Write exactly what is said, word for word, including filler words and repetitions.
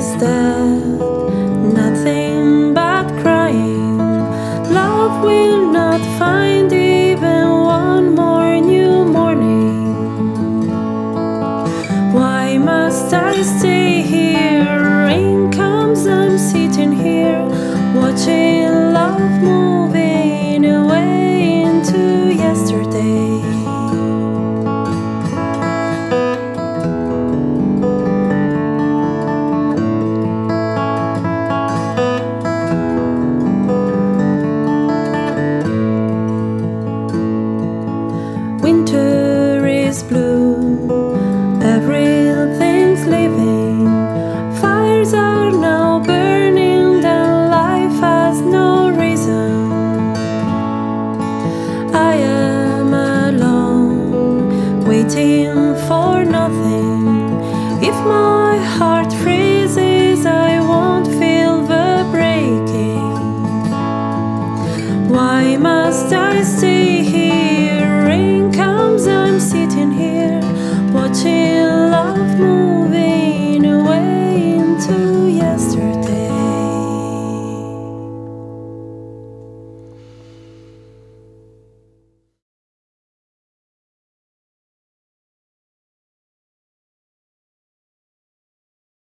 instead nothing but crying. Love will not find even one more new morning. Why must I stay here? Rain comes, I'm sitting here watching love moving away into yesterday. Winter is blue, everything's living. Fires are now burning, then life has no reason. I am alone, waiting for nothing. If my heart freezes